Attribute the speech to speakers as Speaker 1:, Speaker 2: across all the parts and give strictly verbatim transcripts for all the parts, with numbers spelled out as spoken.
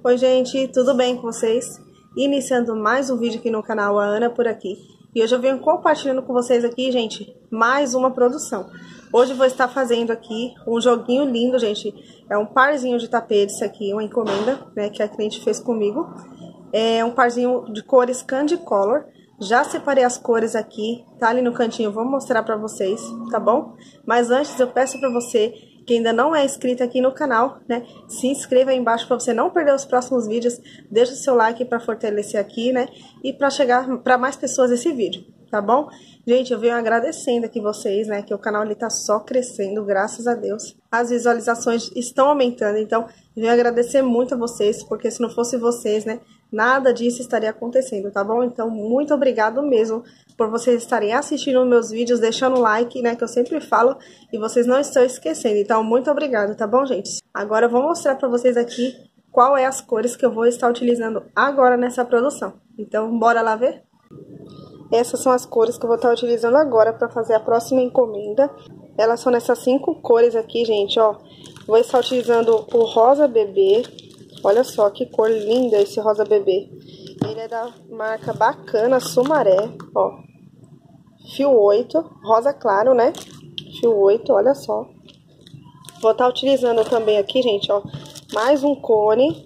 Speaker 1: Oi gente, tudo bem com vocês? Iniciando mais um vídeo aqui no canal, a Ana por aqui. E hoje eu venho compartilhando com vocês aqui, gente, mais uma produção. Hoje eu vou estar fazendo aqui um joguinho lindo, gente. É um parzinho de tapetes aqui, uma encomenda, né, que a cliente fez comigo. É um parzinho de cores Candy Color. Já separei as cores aqui, tá ali no cantinho, vou mostrar pra vocês, tá bom? Mas antes eu peço pra você que ainda não é inscrito aqui no canal, né, se inscreva aí embaixo para você não perder os próximos vídeos, deixa o seu like para fortalecer aqui, né, e para chegar para mais pessoas esse vídeo, tá bom? Gente, eu venho agradecendo aqui vocês, né, que o canal ele tá só crescendo, graças a Deus. As visualizações estão aumentando, então eu venho agradecer muito a vocês, porque se não fosse vocês, né, nada disso estaria acontecendo, tá bom? Então, muito obrigado mesmo por vocês estarem assistindo meus vídeos, deixando o like, né, que eu sempre falo, e vocês não estão esquecendo. Então, muito obrigado, tá bom, gente? Agora eu vou mostrar pra vocês aqui qual é as cores que eu vou estar utilizando agora nessa produção. Então, bora lá ver? Essas são as cores que eu vou estar utilizando agora pra fazer a próxima encomenda. Elas são nessas cinco cores aqui, gente, ó. Vou estar utilizando o rosa bebê. Olha só que cor linda esse rosa bebê. Ele é da marca Bacana Sumaré, ó. Fio oito, rosa claro, né? Fio oito, olha só. Vou estar utilizando também aqui, gente, ó, mais um cone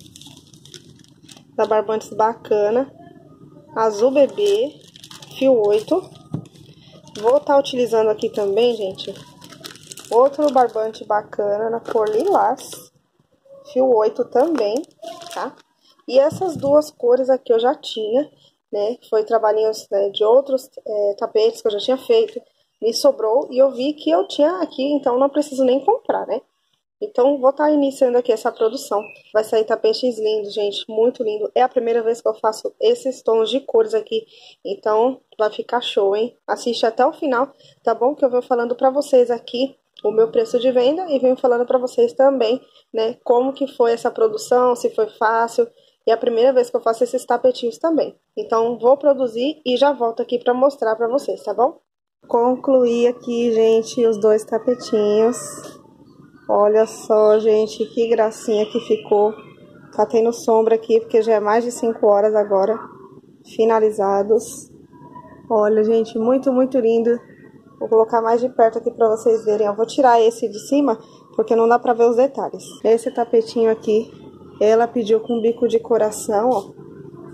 Speaker 1: da Barbantes Bacana, azul bebê, fio oito. Vou estar utilizando aqui também, gente, outro barbante bacana na cor lilás, fio oito também, tá? E essas duas cores aqui eu já tinha, né? Foi trabalhinhos, né, de outros é, tapetes que eu já tinha feito. Me sobrou e eu vi que eu tinha aqui, então não preciso nem comprar, né? Então, vou estar iniciando aqui essa produção. Vai sair tapetes lindos, gente, muito lindo. É a primeira vez que eu faço esses tons de cores aqui, então vai ficar show, hein? Assiste até o final, tá bom? Que eu venho falando pra vocês aqui o meu preço de venda e venho falando pra vocês também, né, como que foi essa produção, se foi fácil. E é a primeira vez que eu faço esses tapetinhos também. Então, vou produzir e já volto aqui pra mostrar pra vocês, tá bom? Concluí aqui, gente, os dois tapetinhos. Olha só, gente, que gracinha que ficou. Tá tendo sombra aqui, porque já é mais de cinco horas agora finalizados. Olha, gente, muito, muito lindo. Vou colocar mais de perto aqui pra vocês verem. Eu vou tirar esse de cima, porque não dá pra ver os detalhes. Esse tapetinho aqui, ela pediu com bico de coração, ó.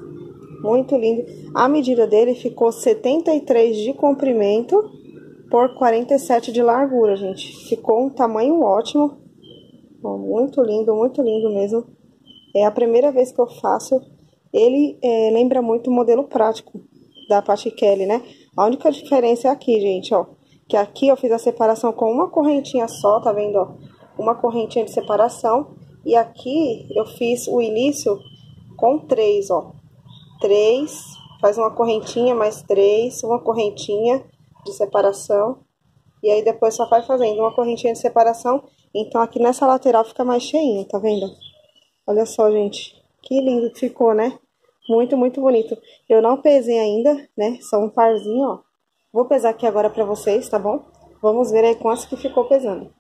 Speaker 1: Muito lindo. A medida dele ficou setenta e três de comprimento por quarenta e sete de largura, gente. Ficou um tamanho ótimo. Ó, muito lindo, muito lindo mesmo. É a primeira vez que eu faço. Ele é, lembra muito o modelo prático da Patti Kelly, né? A única diferença é aqui, gente, ó. Que aqui eu fiz a separação com uma correntinha só, tá vendo, ó? Uma correntinha de separação. E aqui eu fiz o início com três, ó. Três, faz uma correntinha, mais três, uma correntinha de separação. E aí depois só vai fazendo uma correntinha de separação. Então aqui nessa lateral fica mais cheinho, tá vendo? Olha só, gente, que lindo que ficou, né? Muito, muito bonito. Eu não pesei ainda, né? Só um parzinho, ó. Vou pesar aqui agora pra vocês, tá bom? Vamos ver aí quanto que ficou pesando.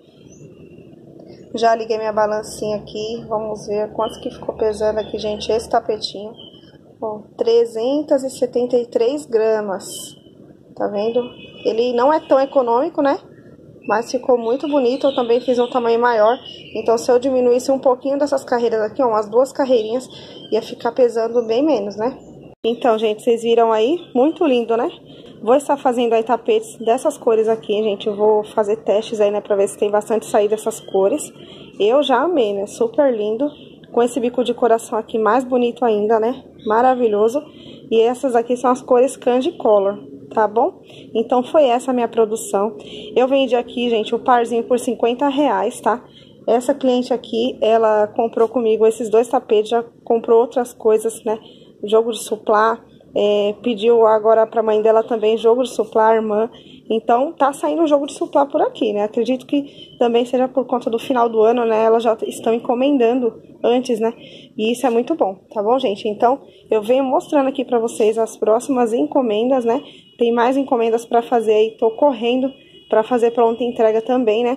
Speaker 1: Já liguei minha balancinha aqui, vamos ver quanto que ficou pesando aqui, gente, esse tapetinho. Ó, trezentos e setenta e três gramas, tá vendo? Ele não é tão econômico, né? Mas ficou muito bonito, eu também fiz um tamanho maior. Então, se eu diminuísse um pouquinho dessas carreiras aqui, ó, umas duas carreirinhas, ia ficar pesando bem menos, né? Então, gente, vocês viram aí? Muito lindo, né? Vou estar fazendo aí tapetes dessas cores aqui, gente. Eu vou fazer testes aí, né, pra ver se tem bastante saída dessas cores. Eu já amei, né? Super lindo. Com esse bico de coração aqui mais bonito ainda, né? Maravilhoso. E essas aqui são as cores Candy Color, tá bom? Então, foi essa a minha produção. Eu vendi aqui, gente, o parzinho por cinquenta reais, tá? Essa cliente aqui, ela comprou comigo esses dois tapetes, já comprou outras coisas, né? Jogo de suplá. É, pediu agora pra mãe dela também jogo de suplá, irmã. Então, tá saindo um jogo de suplá por aqui, né? Acredito que também seja por conta do final do ano, né? Elas já estão encomendando antes, né? E isso é muito bom, tá bom, gente? Então, eu venho mostrando aqui pra vocês as próximas encomendas, né? Tem mais encomendas pra fazer aí, tô correndo pra fazer pronta entrega também, né?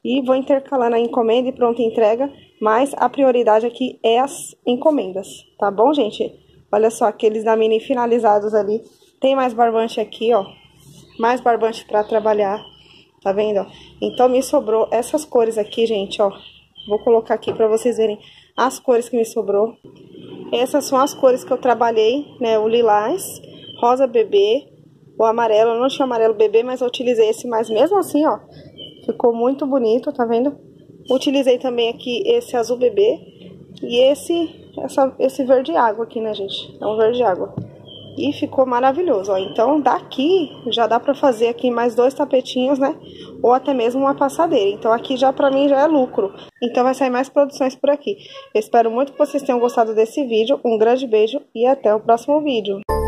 Speaker 1: e vou intercalando a encomenda e pronta entrega, mas a prioridade aqui é as encomendas, tá bom, gente? Olha só, aqueles da mini finalizados ali. Tem mais barbante aqui, ó. Mais barbante pra trabalhar, tá vendo, ó? Então, me sobrou essas cores aqui, gente, ó. Vou colocar aqui pra vocês verem as cores que me sobrou. Essas são as cores que eu trabalhei, né? O lilás, rosa bebê, o amarelo. Eu não tinha amarelo bebê, mas eu utilizei esse, mas mesmo assim, ó, ficou muito bonito, tá vendo? Utilizei também aqui esse azul bebê e esse, essa, esse verde água aqui, né, gente? É um verde água. E ficou maravilhoso, ó. Então, daqui já dá pra fazer aqui mais dois tapetinhos, né? Ou até mesmo uma passadeira. Então, aqui já pra mim já é lucro. Então, vai sair mais produções por aqui. Eu espero muito que vocês tenham gostado desse vídeo. Um grande beijo e até o próximo vídeo.